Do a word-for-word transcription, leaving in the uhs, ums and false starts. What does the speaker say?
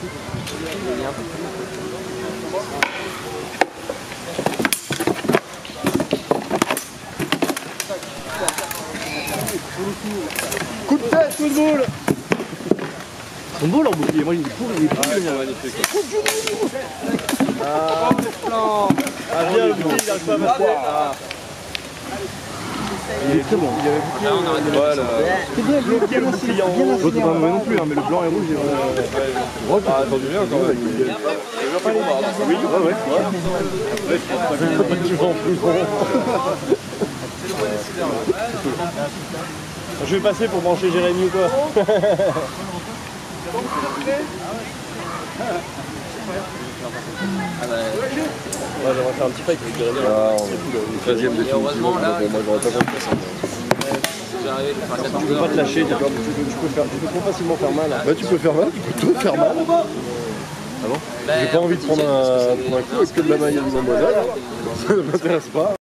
Coup de tête, coup de boule. Son beau leur bouclier, moi il est pourri, il est pourri le mien. Ah, ah bien le bouclier, il a pas à passer. Il est très bon. Il y avait bouclier. Voilà. C'est bien, bien, bien assis. L'autre pas mauvais non plus, hein, mais le blanc et rouge, il est Ah, attendu bien quand même. Oui, ouais, ouais. Ouais, je pense pas que c'est pas toujours plus bon. Je vais passer pour brancher Jérémy ou quoi. Ah bah... Ouais, j'aimerais faire un petit fight avec Jérémy. Ah, on est treizième définitivement. Heureusement là, moi j'aurais pas compris ça. j'arrive à faire Tu peux pas te lâcher, tu peux, tu peux, faire, tu peux trop facilement faire mal. Bah tu peux faire mal, tu peux tout faire mal. Ah bon? J'ai pas envie de prendre un, prendre un coup avec que de la maille à l'immoisage. Ça ne m'intéresse pas.